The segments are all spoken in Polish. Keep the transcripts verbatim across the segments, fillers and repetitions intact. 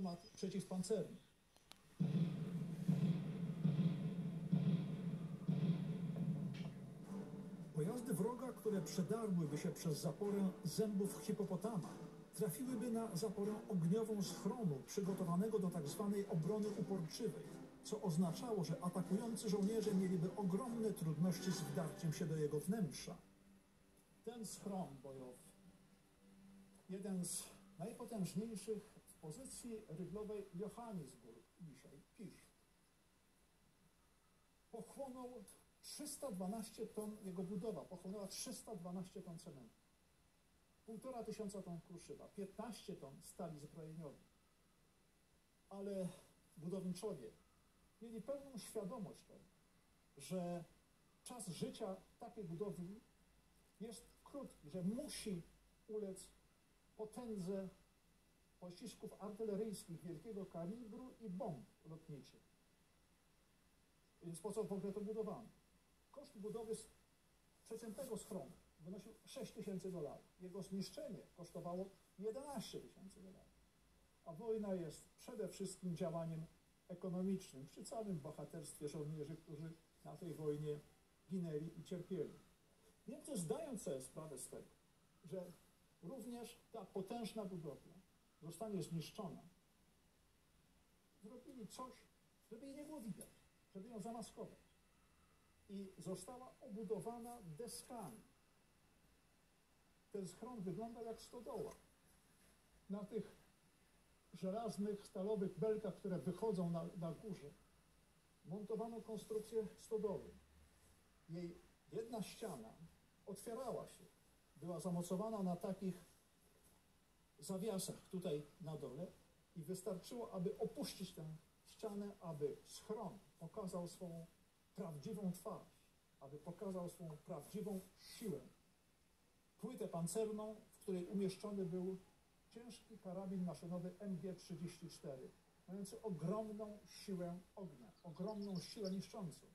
armat przeciwpancernych. Pojazdy wroga, które przedarłyby się przez zaporę zębów hipopotama, trafiłyby na zaporę ogniową schronu przygotowanego do tak zwanej obrony uporczywej, co oznaczało, że atakujący żołnierze mieliby ogromne trudności z wdarciem się do jego wnętrza. Ten schron bojowy, jeden z najpotężniejszych w pozycji ryglowej Johannisburg dzisiaj, Pisz, pochłonął trzysta dwanaście ton, jego budowa pochłonęła trzysta dwanaście ton cementu, półtora tysiąca ton kruszywa, piętnaście ton stali zbrojeniowej. Ale budowniczowie mieli pełną świadomość tego, że czas życia takiej budowli jest krótki, że musi ulec potędze pocisków artyleryjskich wielkiego kalibru i bomb lotniczych. Więc po co w ogóle to budowano? Koszt budowy przeciętnego schronu wynosił sześć tysięcy dolarów. Jego zniszczenie kosztowało jedenaście tysięcy dolarów. A wojna jest przede wszystkim działaniem ekonomicznym, przy całym bohaterstwie żołnierzy, którzy na tej wojnie ginęli i cierpieli. Niemcy, zdając sobie sprawę z tego, że również ta potężna budowla zostanie zniszczona, zrobili coś, żeby jej nie było widać, żeby ją zamaskować. I została obudowana deskami. Ten schron wygląda jak stodoła. Na tych żelaznych, stalowych belkach, które wychodzą na, na górze, montowano konstrukcję stodoły. Jej jedna ściana otwierała się. Była zamocowana na takich zawiasach tutaj na dole i wystarczyło, aby opuścić tę ścianę, aby schron pokazał swą prawdziwą twarz, aby pokazał swą prawdziwą siłę. Płytę pancerną, w której umieszczony był ciężki karabin maszynowy M G trzydzieści cztery, mający ogromną siłę ognia, ogromną siłę niszczącą.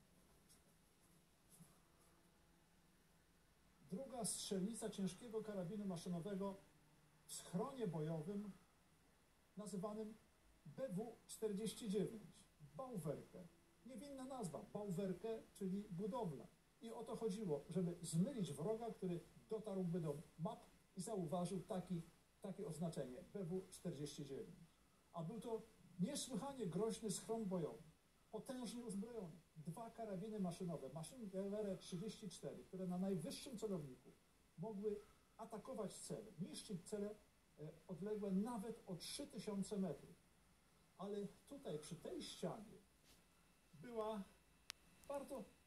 Druga strzelnica ciężkiego karabinu maszynowego w schronie bojowym nazywanym B W czterdzieści dziewięć, Bauwerke. Niewinna nazwa, Bauwerke, czyli budowla. I o to chodziło, żeby zmylić wroga, który dotarłby do map i zauważył taki, takie oznaczenie, B W czterdzieści dziewięć. A był to niesłychanie groźny schron bojowy, potężnie uzbrojony. Dwa karabiny maszynowe, Maschinengewehr trzydzieści cztery, które na najwyższym celowniku mogły atakować cele, niszczyć cele odległe nawet o trzy tysiące metrów. Ale tutaj, przy tej ścianie, była bardzo